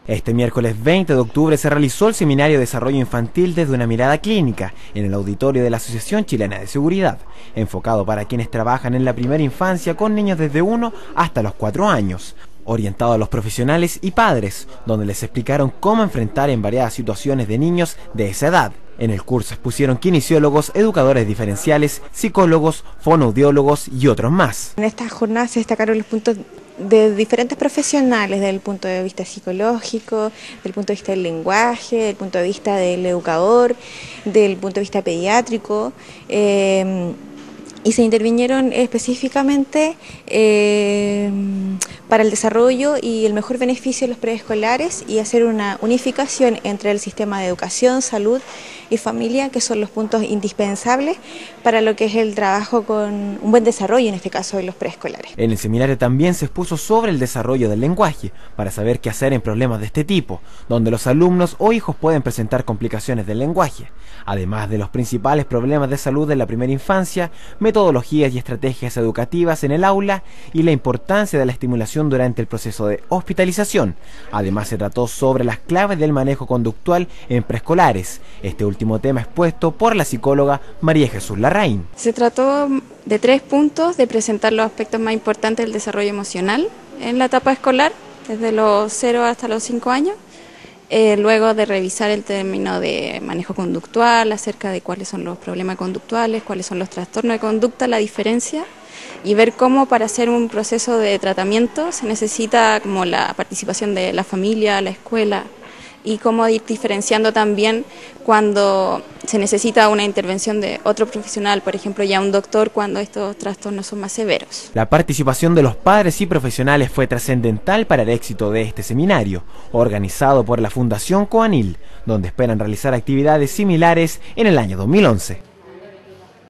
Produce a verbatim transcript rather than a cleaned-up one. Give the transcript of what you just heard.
Este miércoles veinte de octubre se realizó el Seminario de Desarrollo Infantil desde una mirada clínica en el auditorio de la Asociación Chilena de Seguridad, enfocado para quienes trabajan en la primera infancia con niños desde uno hasta los cuatro años, orientado a los profesionales y padres, donde les explicaron cómo enfrentar en variadas situaciones de niños de esa edad. En el curso expusieron kinesiólogos, educadores diferenciales, psicólogos, fonoaudiólogos y otros más. En esta jornada se destacaron los puntos de diferentes profesionales, desde el punto de vista psicológico, del punto de vista del lenguaje, del punto de vista del educador, del punto de vista pediátrico, eh, y se intervinieron específicamente eh, para el desarrollo y el mejor beneficio de los preescolares y hacer una unificación entre el sistema de educación, salud y familia, que son los puntos indispensables para lo que es el trabajo con un buen desarrollo, en este caso de los preescolares. En el seminario también se expuso sobre el desarrollo del lenguaje, para saber qué hacer en problemas de este tipo, donde los alumnos o hijos pueden presentar complicaciones del lenguaje, además de los principales problemas de salud de la primera infancia, metodologías y estrategias educativas en el aula y la importancia de la estimulación durante el proceso de hospitalización. Además se trató sobre las claves del manejo conductual en preescolares, este último tema expuesto por la psicóloga María Jesús Larraín. Se trató de tres puntos, de presentar los aspectos más importantes del desarrollo emocional en la etapa escolar, desde los cero hasta los cinco años. Eh, luego de revisar el término de manejo conductual, acerca de cuáles son los problemas conductuales, cuáles son los trastornos de conducta, la diferencia, y ver cómo para hacer un proceso de tratamiento se necesita como la participación de la familia, la escuela, y cómo ir diferenciando también cuando se necesita una intervención de otro profesional, por ejemplo ya un doctor, cuando estos trastornos son más severos. La participación de los padres y profesionales fue trascendental para el éxito de este seminario, organizado por la Fundación Coanil, donde esperan realizar actividades similares en el año dos mil once.